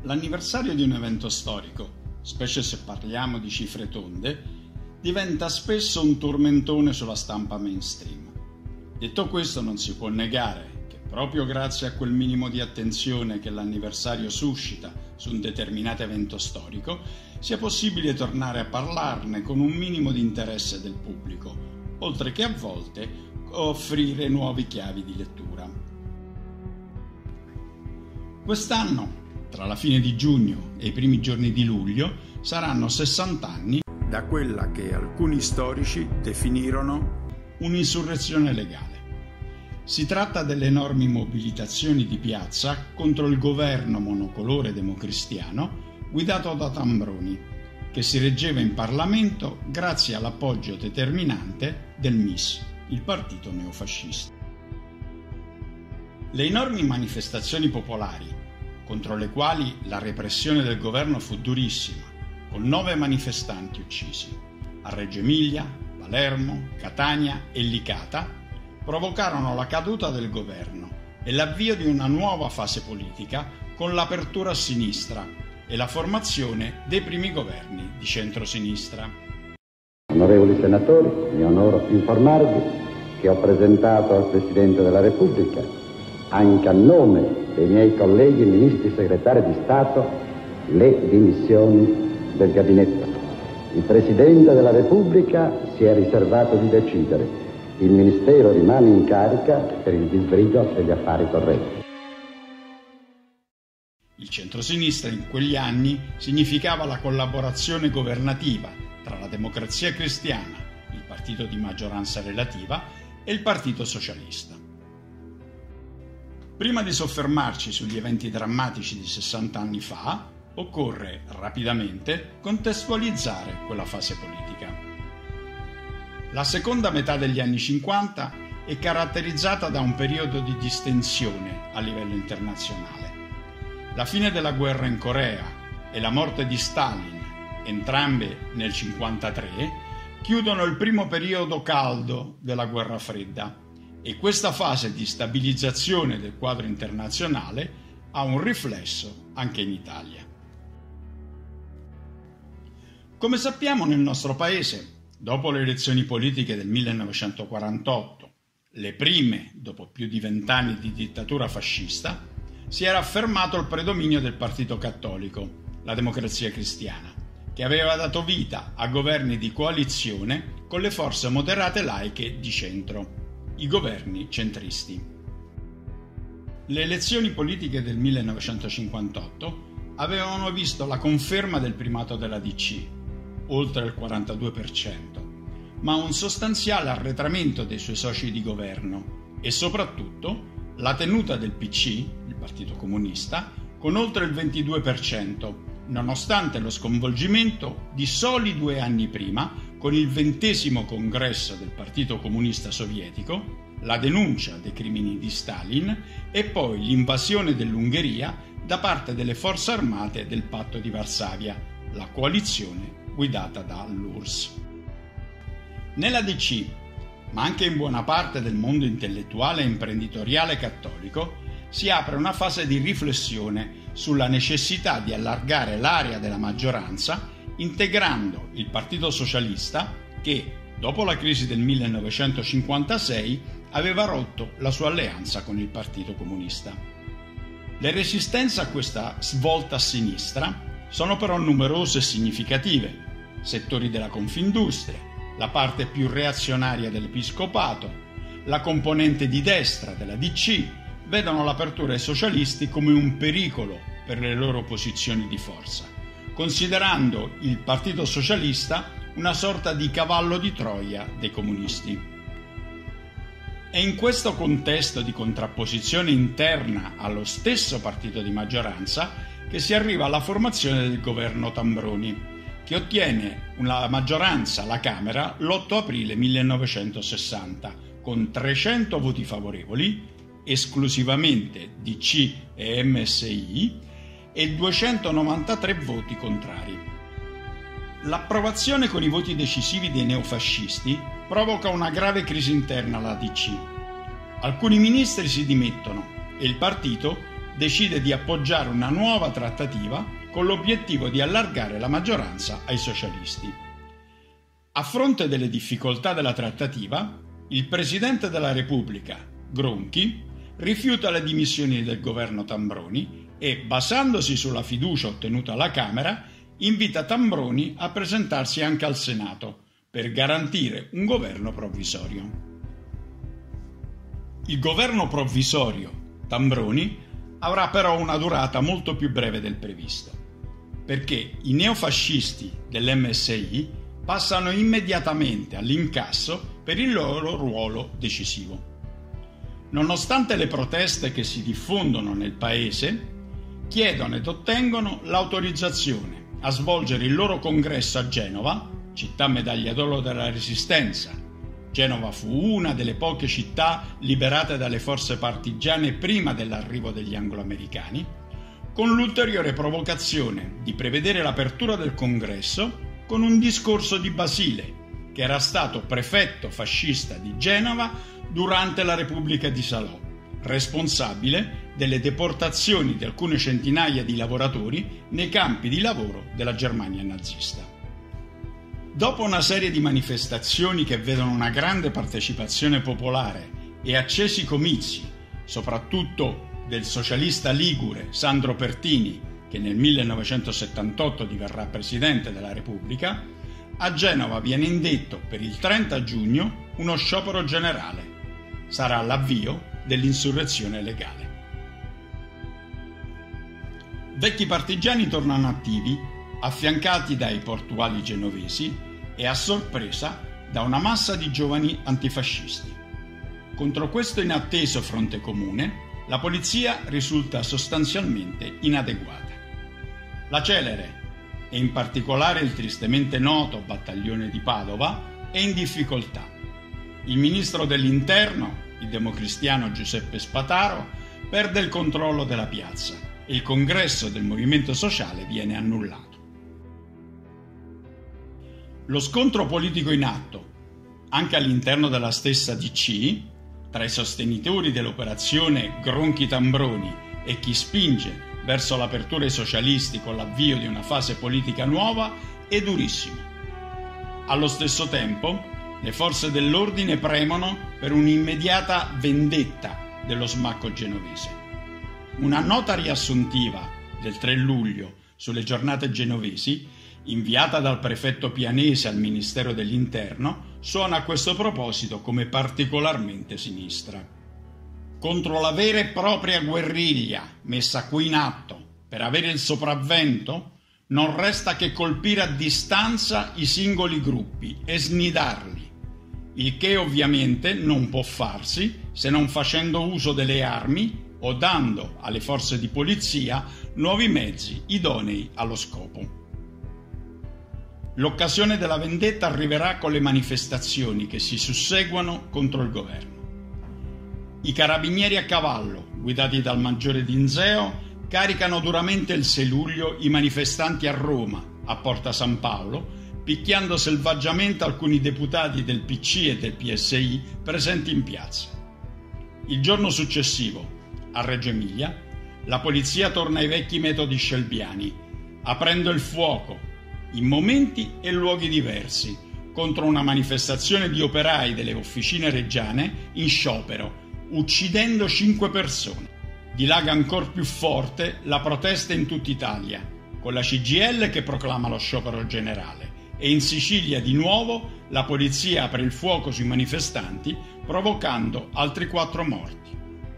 L'anniversario di un evento storico, specie se parliamo di cifre tonde, diventa spesso un tormentone sulla stampa mainstream. Detto questo, non si può negare che proprio grazie a quel minimo di attenzione che l'anniversario suscita su un determinato evento storico, sia possibile tornare a parlarne con un minimo di interesse del pubblico, oltre che a volte offrire nuove chiavi di lettura. Quest'anno, tra la fine di giugno e i primi giorni di luglio, saranno 60 anni da quella che alcuni storici definirono un'insurrezione legale. Si tratta delle enormi mobilitazioni di piazza contro il governo monocolore democristiano guidato da Tambroni, che si reggeva in Parlamento grazie all'appoggio determinante del MIS, il partito neofascista. Le enormi manifestazioni popolari, contro le quali la repressione del governo fu durissima, con 9 manifestanti uccisi a Reggio Emilia, Palermo, Catania e Licata, provocarono la caduta del governo e l'avvio di una nuova fase politica con l'apertura a sinistra e la formazione dei primi governi di centrosinistra. Onorevoli senatori, mi onoro informarvi che ho presentato al Presidente della Repubblica, anche a nome dei miei colleghi ministri segretari di Stato, le dimissioni del gabinetto. Il Presidente della Repubblica si è riservato di decidere. Il Ministero rimane in carica per il disbrigo degli affari correnti. Il centrosinistra in quegli anni significava la collaborazione governativa tra la Democrazia Cristiana, il partito di maggioranza relativa, e il Partito Socialista. Prima di soffermarci sugli eventi drammatici di 60 anni fa, occorre rapidamente contestualizzare quella fase politica. La seconda metà degli anni 50 è caratterizzata da un periodo di distensione a livello internazionale. La fine della guerra in Corea e la morte di Stalin, entrambe nel 1953, chiudono il primo periodo caldo della guerra fredda, e questa fase di stabilizzazione del quadro internazionale ha un riflesso anche in Italia. Come sappiamo, nel nostro paese, dopo le elezioni politiche del 1948, le prime dopo più di 20 anni di dittatura fascista, si era affermato il predominio del partito cattolico, la Democrazia Cristiana, che aveva dato vita a governi di coalizione con le forze moderate laiche di centro, i governi centristi. Le elezioni politiche del 1958 avevano visto la conferma del primato della DC, oltre il 42%, ma un sostanziale arretramento dei suoi soci di governo e soprattutto la tenuta del PC, il Partito Comunista, con oltre il 22%, nonostante lo sconvolgimento di soli 2 anni prima con il 20° congresso del Partito Comunista Sovietico, la denuncia dei crimini di Stalin e poi l'invasione dell'Ungheria da parte delle forze armate del Patto di Varsavia, la coalizione guidata dall'URSS. Nella DC, ma anche in buona parte del mondo intellettuale e imprenditoriale cattolico, si apre una fase di riflessione sulla necessità di allargare l'area della maggioranza, integrando il Partito Socialista che, dopo la crisi del 1956, aveva rotto la sua alleanza con il Partito Comunista. Le resistenze a questa svolta a sinistra sono però numerose e significative. Settori della Confindustria, la parte più reazionaria dell'Episcopato, la componente di destra della DC vedono l'apertura ai socialisti come un pericolo per le loro posizioni di forza, considerando il Partito Socialista una sorta di cavallo di Troia dei comunisti. È in questo contesto di contrapposizione interna allo stesso partito di maggioranza che si arriva alla formazione del governo Tambroni, che ottiene una maggioranza alla Camera l'8 aprile 1960 con 300 voti favorevoli, esclusivamente DC e MSI, e 293 voti contrari. L'approvazione con i voti decisivi dei neofascisti provoca una grave crisi interna alla DC. Alcuni ministri si dimettono e il partito decide di appoggiare una nuova trattativa con l'obiettivo di allargare la maggioranza ai socialisti. A fronte delle difficoltà della trattativa, il Presidente della Repubblica, Gronchi, rifiuta le dimissioni del governo Tambroni e, basandosi sulla fiducia ottenuta alla Camera, invita Tambroni a presentarsi anche al Senato per garantire un governo provvisorio. Il governo provvisorio Tambroni avrà però una durata molto più breve del previsto, perché i neofascisti dell'MSI passano immediatamente all'incasso per il loro ruolo decisivo. Nonostante le proteste che si diffondono nel paese, chiedono ed ottengono l'autorizzazione a svolgere il loro congresso a Genova, città medaglia d'oro della Resistenza. Genova fu una delle poche città liberate dalle forze partigiane prima dell'arrivo degli anglo-americani, con l'ulteriore provocazione di prevedere l'apertura del congresso con un discorso di Basile, che era stato prefetto fascista di Genova durante la Repubblica di Salò, responsabile delle deportazioni di alcune centinaia di lavoratori nei campi di lavoro della Germania nazista. Dopo una serie di manifestazioni che vedono una grande partecipazione popolare e accesi comizi, soprattutto del socialista ligure Sandro Pertini, che nel 1978 diverrà Presidente della Repubblica, a Genova viene indetto per il 30 giugno uno sciopero generale. Sarà l'avvio dell'insurrezione legale. Vecchi partigiani tornano attivi, affiancati dai portuali genovesi e a sorpresa da una massa di giovani antifascisti. Contro questo inatteso fronte comune, la polizia risulta sostanzialmente inadeguata. La Celere, e in particolare il tristemente noto Battaglione di Padova, è in difficoltà. Il ministro dell'Interno, il democristiano Giuseppe Spataro, perde il controllo della piazza e il congresso del Movimento Sociale viene annullato. Lo scontro politico in atto, anche all'interno della stessa DC, tra i sostenitori dell'operazione Gronchi-Tambroni e chi spinge verso l'apertura ai socialisti con l'avvio di una fase politica nuova, è durissimo. Allo stesso tempo, le forze dell'ordine premono per un'immediata vendetta dello smacco genovese. Una nota riassuntiva del 3 luglio sulle giornate genovesi, inviata dal prefetto Pianesi al Ministero dell'Interno, suona a questo proposito come particolarmente sinistra. Contro la vera e propria guerriglia messa qui in atto per avere il sopravvento, non resta che colpire a distanza i singoli gruppi e snidarli, il che ovviamente non può farsi se non facendo uso delle armi o dando alle forze di polizia nuovi mezzi idonei allo scopo. L'occasione della vendetta arriverà con le manifestazioni che si susseguono contro il governo. I carabinieri a cavallo, guidati dal maggiore Dinzeo, caricano duramente il 6 luglio i manifestanti a Roma, a Porta San Paolo, picchiando selvaggiamente alcuni deputati del PC e del PSI presenti in piazza. Il giorno successivo, a Reggio Emilia, la polizia torna ai vecchi metodi scelbiani, aprendo il fuoco, in momenti e luoghi diversi, contro una manifestazione di operai delle officine reggiane in sciopero, uccidendo 5 persone. Dilaga ancor più forte la protesta in tutta Italia, con la CGIL che proclama lo sciopero generale, e in Sicilia di nuovo la polizia apre il fuoco sui manifestanti, provocando altri 4 morti.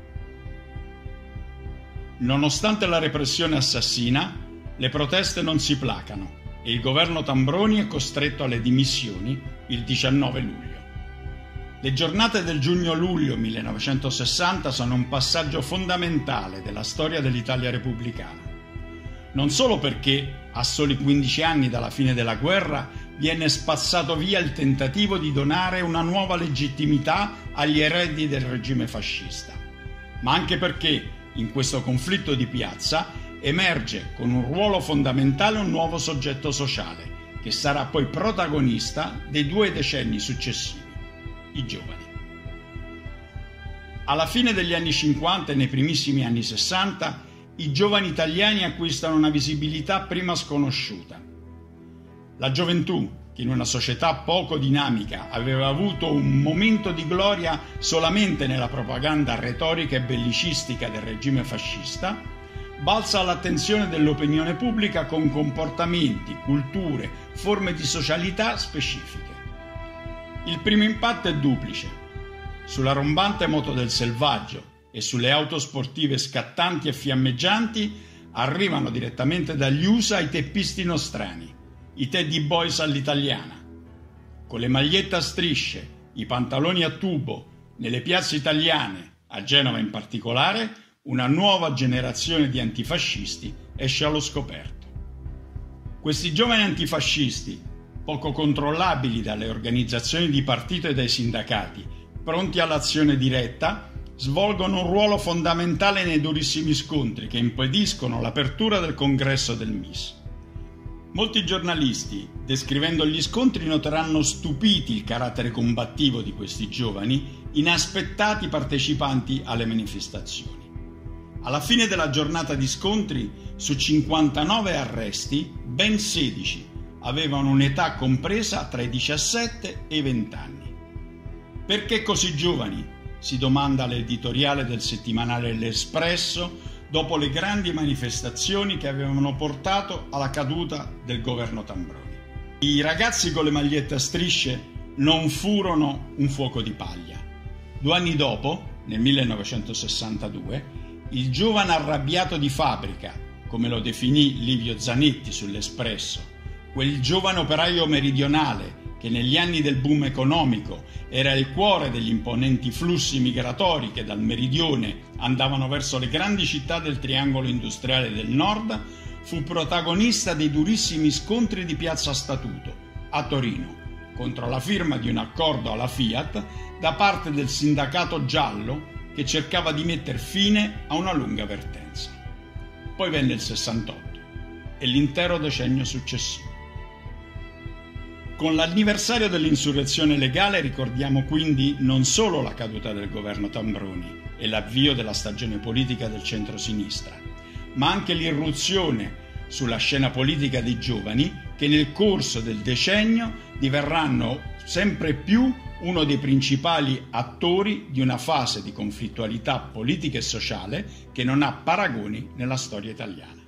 Nonostante la repressione assassina, le proteste non si placano e il governo Tambroni è costretto alle dimissioni il 19 luglio. Le giornate del giugno-luglio 1960 sono un passaggio fondamentale della storia dell'Italia repubblicana. Non solo perché, a soli 15 anni dalla fine della guerra, viene spazzato via il tentativo di donare una nuova legittimità agli eredi del regime fascista, ma anche perché, in questo conflitto di piazza, emerge con un ruolo fondamentale un nuovo soggetto sociale, che sarà poi protagonista dei 2 decenni successivi. I giovani. Alla fine degli anni 50 e nei primissimi anni 60 i giovani italiani acquistano una visibilità prima sconosciuta. La gioventù, che in una società poco dinamica aveva avuto un momento di gloria solamente nella propaganda retorica e bellicistica del regime fascista, balza all'attenzione dell'opinione pubblica con comportamenti, culture, forme di socialità specifiche. Il primo impatto è duplice. Sulla rombante moto del selvaggio e sulle auto sportive scattanti e fiammeggianti arrivano direttamente dagli USA i teppisti nostrani, i Teddy Boys all'italiana. Con le magliette a strisce, i pantaloni a tubo, nelle piazze italiane, a Genova in particolare, una nuova generazione di antifascisti esce allo scoperto. Questi giovani antifascisti, poco controllabili dalle organizzazioni di partito e dai sindacati, pronti all'azione diretta, svolgono un ruolo fondamentale nei durissimi scontri che impediscono l'apertura del congresso del MIS. Molti giornalisti, descrivendo gli scontri, noteranno stupiti il carattere combattivo di questi giovani, inaspettati partecipanti alle manifestazioni. Alla fine della giornata di scontri, su 59 arresti, ben 16 avevano un'età compresa tra i 17 e i 20 anni. Perché così giovani? Si domanda l'editoriale del settimanale L'Espresso dopo le grandi manifestazioni che avevano portato alla caduta del governo Tambroni. I ragazzi con le magliette a strisce non furono un fuoco di paglia. 2 anni dopo, nel 1962, il giovane arrabbiato di fabbrica, come lo definì Livio Zanetti sull'Espresso, quel giovane operaio meridionale che negli anni del boom economico era il cuore degli imponenti flussi migratori che dal meridione andavano verso le grandi città del triangolo industriale del nord, fu protagonista dei durissimi scontri di Piazza Statuto, a Torino, contro la firma di un accordo alla Fiat da parte del sindacato giallo che cercava di metter fine a una lunga vertenza. Poi venne il 68 e l'intero decennio successivo. Con l'anniversario dell'insurrezione legale ricordiamo quindi non solo la caduta del governo Tambroni e l'avvio della stagione politica del centro-sinistra, ma anche l'irruzione sulla scena politica dei giovani che nel corso del decennio diverranno sempre più uno dei principali attori di una fase di conflittualità politica e sociale che non ha paragoni nella storia italiana.